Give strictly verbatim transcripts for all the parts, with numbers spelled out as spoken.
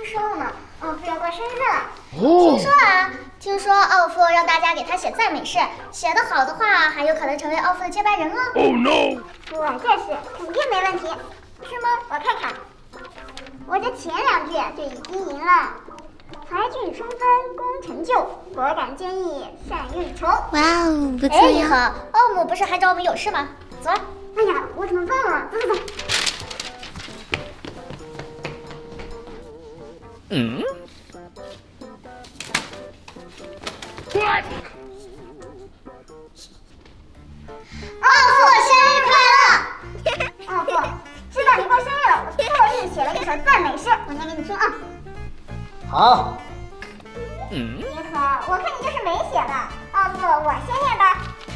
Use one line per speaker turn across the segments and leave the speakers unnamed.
说了呢，奥夫要过生日了。哦，听说啊，听说奥夫让大家给他写赞美诗，写得好的话，还有可能成为奥夫的接班人哦。Oh no！ 我这是肯定没问题，是吗？我看看，我这前两句就已经赢了。才俊春风功成就，果敢坚毅善运筹。
哇哦，不错
哎，
呀！
你好，奥姆不是还找我们有事吗？走。哎呀，我怎么忘了？走走走。
嗯 ？What？
奥夫生日快乐！奥夫，知道你过生日了，我特意写了一首赞美诗，我念给你听啊。
好。
嗯？
你可，我看你就是没写的。奥夫，我先念吧。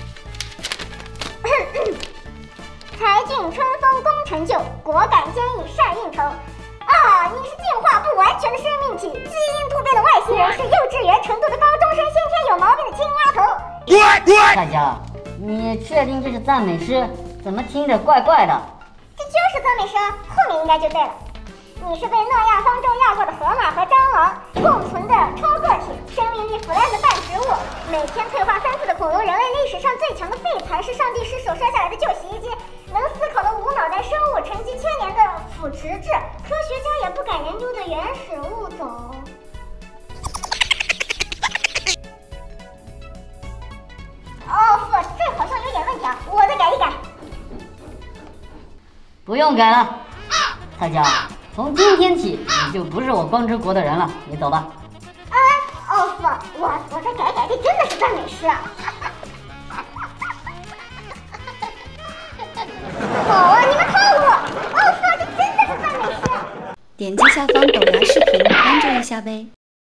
才俊春风功成就，果敢坚毅善运筹。啊，你是进化不完全的生命体，基因突变的外星人，是幼稚园程度的高中生，先天有毛病的青蛙头。
大家，你确定这是赞美诗？怎么听着怪怪的？
这就是赞美诗，后面应该就对了。你是被诺亚方舟压过的河马和蟑螂，共存的超个体，生命力腐烂的半植物，每天退化三次的恐龙，人类历史上最强的废材，是上帝失手摔下来的旧洗衣机，能思考的无脑袋生物，沉积千年的腐殖质，科学家也不敢研究的原始物种。奥夫，这好像有点问题啊，我再改一改。
不用改了，大家。从今天起，你就不是我光之国的人了，你走吧。
哎，奥夫，我我再改改，这真的是赞美诗啊！好啊，你们看我，奥夫，这真的是赞美诗。
点击下方抖牙视频关注一下呗。